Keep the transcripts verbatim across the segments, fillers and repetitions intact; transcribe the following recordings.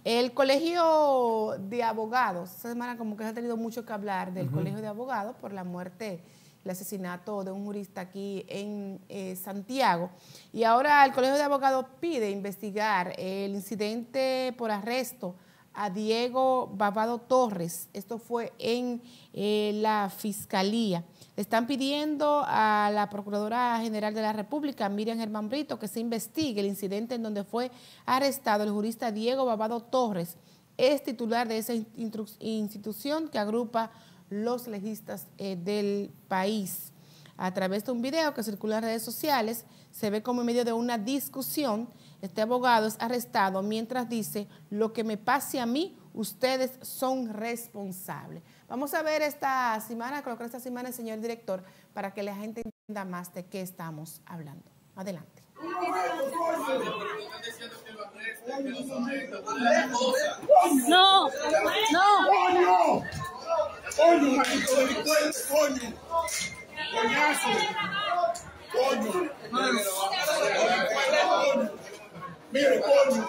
El Colegio de Abogados, esta semana como que se ha tenido mucho que hablar del uh-huh. Colegio de Abogados por la muerte, el asesinato de un jurista aquí en eh, Santiago. Y ahora el Colegio de Abogados pide investigar el incidente por arresto a Diego Babado Torres. Esto fue en eh, la Fiscalía. Le están pidiendo a la Procuradora General de la República, Miriam Germán Brito, que se investigue el incidente en donde fue arrestado el jurista Diego Babado Torres. Es titular de esa institución que agrupa los legistas eh, del país. A través de un video que circula en redes sociales, se ve como en medio de una discusión, este abogado es arrestado mientras dice: lo que me pase a mí, ustedes son responsables. Vamos a ver esta semana, creo que esta semana, señor director, para que la gente entienda más de qué estamos hablando. Adelante. No, no. ¡Coño! ¡Coño, maldito delincuente! ¡Coño! ¡Coñazo! ¡Coño! ¡Coño! ¡Mire, coño!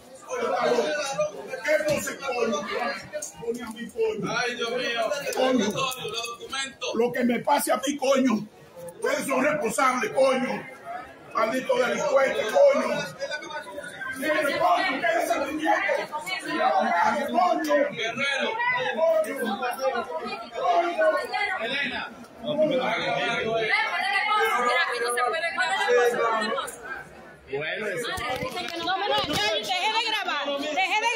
¿Qué no se coño? Pone a mi coño. ¡Ay, Dios mío! ¡Coño! Los documentos. Lo que me pase a mí, coño. Ustedes son responsables, coño. Maldito delincuente, coño. Mire, coño, ¿qué es el nieto? ¡Coño! Guerrero. ¡Coño! Elena. Bueno, eso. No, no, no, deje de grabar, deje de...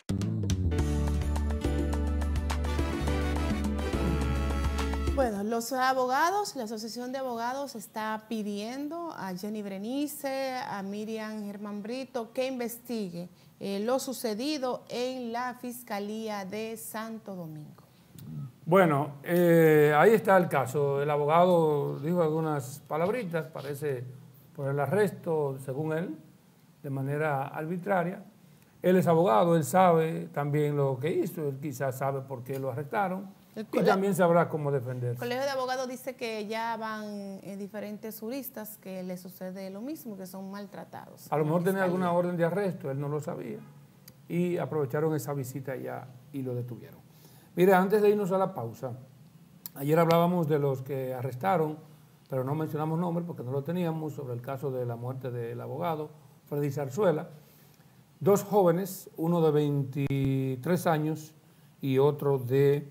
Bueno, los abogados, la Asociación de Abogados está pidiendo a Jenny Berenice, a Miriam Germán Brito, que investigue eh, lo sucedido en la Fiscalía de Santo Domingo. Bueno, eh, ahí está el caso. El abogado dijo algunas palabritas, parece por el arresto, según él, de manera arbitraria. Él es abogado, él sabe también lo que hizo, él quizás sabe por qué lo arrestaron el y también sabrá cómo defenderse. El Colegio de Abogados dice que ya van eh, diferentes juristas que le sucede lo mismo, que son maltratados. A lo mejor tenía alguna orden de arresto, él no lo sabía, y aprovecharon esa visita ya y lo detuvieron. Mire, antes de irnos a la pausa, ayer hablábamos de los que arrestaron, pero no mencionamos nombres porque no lo teníamos, sobre el caso de la muerte del abogado Freddy Zarzuela. Dos jóvenes, uno de veintitrés años y otro de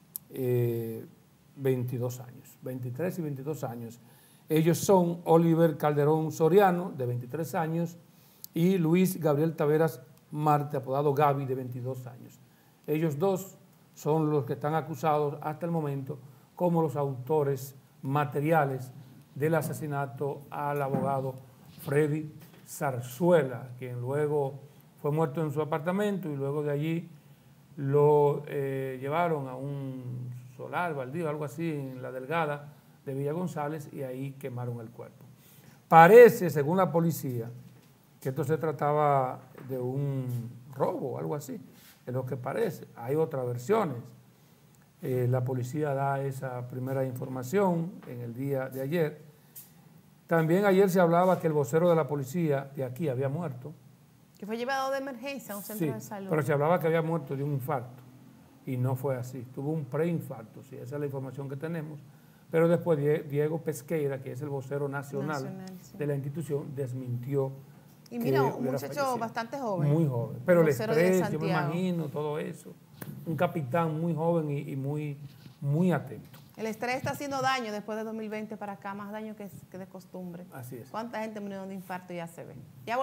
eh, veintidós años, veintitrés y veintidós años. Ellos son Oliver Calderón Soriano, de veintitrés años, y Luis Gabriel Taveras Marte, apodado Gaby, de veintidós años. Ellos dos son los que están acusados hasta el momento como los autores materiales del asesinato al abogado Freddy Zarzuela, quien luego fue muerto en su apartamento y luego de allí lo eh, llevaron a un solar, baldío, algo así, en la Delgada de Villa González, y ahí quemaron el cuerpo. Parece, según la policía, que esto se trataba de un robo, algo así, es lo que parece. Hay otras versiones. Eh, la policía da esa primera información en el día de ayer. También ayer se hablaba que el vocero de la policía de aquí había muerto. Que fue llevado de emergencia a un centro sí, de salud. Pero se hablaba que había muerto de un infarto y no fue así. Tuvo un preinfarto, sí, esa es la información que tenemos. Pero después Diego Pesqueira, que es el vocero nacional, nacional sí. de la institución, desmintió. Y mira, un muchacho fallecido. Bastante joven. Muy joven. Pero el estrés, yo me imagino, todo eso. Un capitán muy joven y, y muy, muy atento. El estrés está haciendo daño después de dos mil veinte para acá, más daño que, que de costumbre. Así es. ¿Cuánta gente murió de infarto ya se ve? Ya